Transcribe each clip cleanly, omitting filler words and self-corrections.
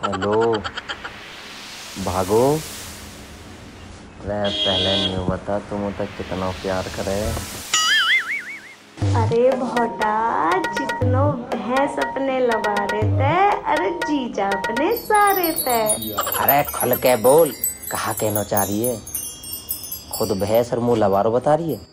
Hello भागो। अरे पहले नहीं बता तुम तक कितना प्यार करे। अरे भोटा जितनो भैंस अपने लबा रहे थे, अरे जीजा अपने सारे थे। अरे खुल के बोल, कहा कहना चाह रही है? खुद भैंस और मुंह लबारो बता रही है।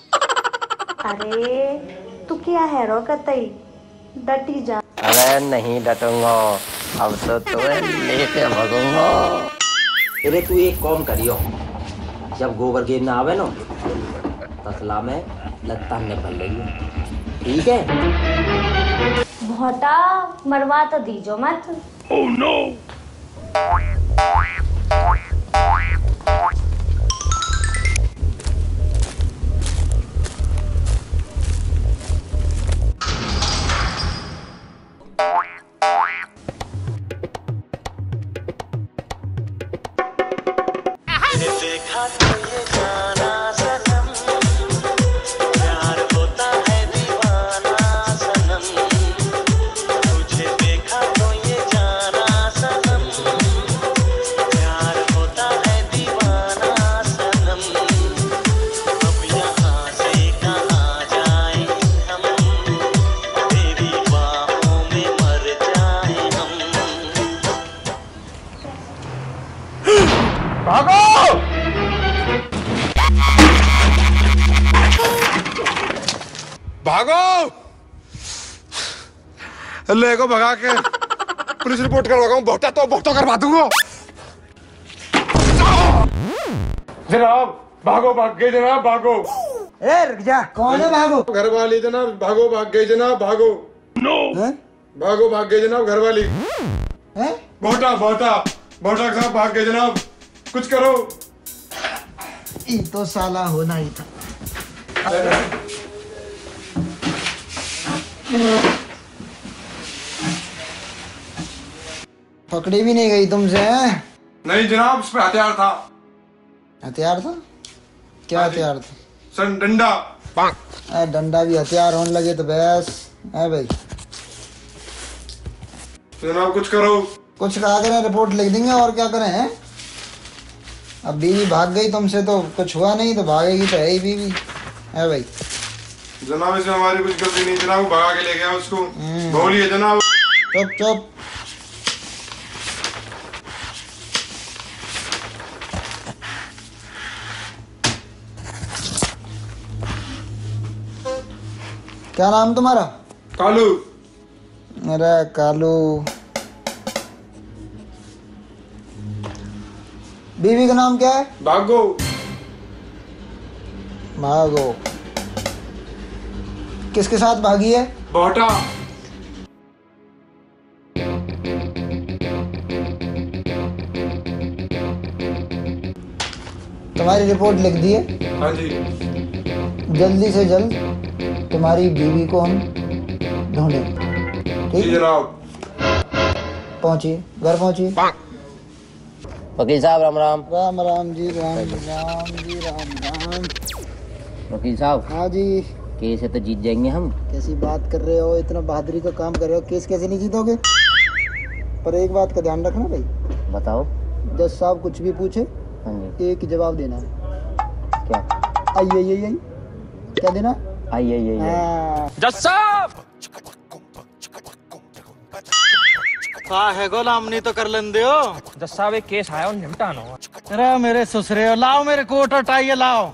अरे तू क्या है रो कतई, डटी जा। अरे नहीं डटूंगा, अब तो तुम्हें लेके भगूंगा। अरे तू एक काम करियो, जब गोबर गिरना आवे ना तसला में लत्ता में भर लेगी, ठीक है? भोटा मरवा तो दीजो मत। Oh no! देखा तो ये जाना सनम, प्यार होता है दीवाना सनम। तुझे देखा तो ये जाना सनम, प्यार होता है दीवाना सनम। अब यहाँ से कहाँ जाए हम, तेरी बाहों में मर जाए हम। भागो! भागो! ले को भगा के पुलिस रिपोर्ट करवाऊंगा, बहुत करवा दूंगा। जनाब भागो, भाग गए जनाब, भागो। ए रुक जा, कौन है भागो? घर वाली जनाब, भागो भाग गए जनाब, भागो। No! भागो भाग गए जनाब, घर वाली। बोटा के साथ भाग गए जनाब, कुछ करो। ये तो साला होना ही था। पकड़ी भी नहीं गई तुमसे? हैं? नहीं जनाब, उस पे हथियार था। हथियार था? क्या हथियार था? सन डंडा। डंडा भी हथियार होने लगे तो बस है भाई। जनाब कुछ करो। कुछ कहा करें, रिपोर्ट लिख देंगे और क्या करें हैं? अब बीवी भाग गई तुमसे तो कुछ हुआ नहीं, तो भागेगी तो है ही बीवी, है भाई। जनाब इसमें हमारी कुछ गलती नहीं जनाब, भगा के ले गया उसको। बोलिए जनाब। चुप चुप। क्या नाम तुम्हारा? कालू। अरे कालू। बीवी का नाम क्या है? भागो। भागो। किसके साथ भागी है? बोटा। तुम्हारी रिपोर्ट लिख दी है। हाँ जी। जल्दी से जल्द तुम्हारी बीवी को हम ढूंढें, ठीक? जी जनाब। पहुंचिए, घर पहुंचिए। वकील साहब राम राम। राम राम जी, राम राम जी, राम राम। वकील साहब। हाँ जी। केस है तो जीत जाएंगे हम। कैसी बात कर रहे हो, इतना बहादुरी का काम कर रहे हो, केस कैसे नहीं जीतोगे? पर एक बात का ध्यान रखना भाई। बताओ। जज साहब कुछ भी पूछे, हाँ जी। एक ही जवाब देना है। क्या? आई क्या देना? आई। जज साहब! का है गोलाम, नहीं तो कर लेंदे हो। जज साहब एक केस आया और निपटाना हो। अरे मेरे ससुरे हो, लाओ मेरे कोट और टाई लाओ।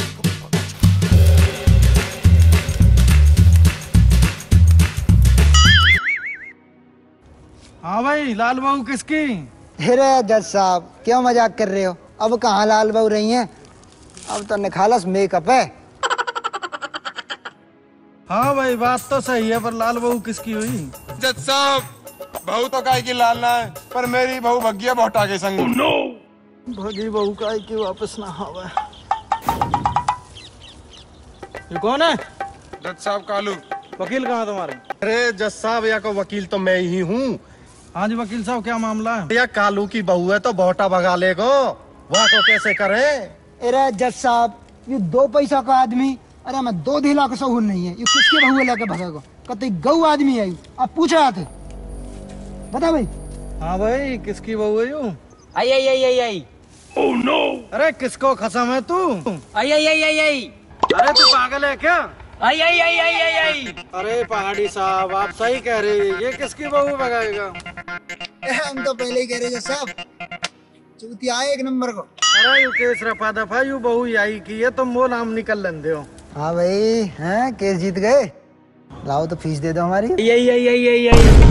हाँ भाई, लाल बहू किसकी? अरे जज साहब क्यों मजाक कर रहे हो? अब कहाँ लाल बहू रही हैं, अब तो निखालस मेकअप है। हाँ भाई बात तो सही है, पर लाल बहू किसकी हुई? जज साहब बहू तो काय की लाल ना है, पर मेरी बहू भगिया बोटा के संग। Oh no! भगी बहू काय की वापस ना आवे। ये कौन है? जज साहब कालू। वकील कहाँ तुम्हारे? अरे जज साहब, या को वकील तो मैं ही हूँ। हाँ जी वकील साहब, क्या मामला है? या कालू की बहू है तो बोटा भगा ले को, वह को कैसे करे? अरे जज साहब ये 2 पैसा का आदमी, अरे मैं 2 ढीला का सहूर नहीं है, ये किसके बहू लेके भगेगा? कतई गऊ आदमी आई, आप पूछ रहे थे, बता भाई। हाँ भाई, किसकी बहू है यूं? आई आई आई आई आई अरे किसको खसम है तू? आई आई आई आई आई अरे तू पागल है क्या? आई आई आई आई आई आई अरे पहाड़ी साहब, आप सही कह रहे हैं, ये किसकी बहू भगाएगा? हम तो पहले ही कह रहे थे साहब, चूतिया आए एक नंबर को। अरे यू केस रफा दफा यू बहू यही की है, तुम वो नाम निकल लेंदे हो। हाँ भाई, हैं केस जीत गए। लाओ तो फीस दे दो हमारी। आई आई आई आई आई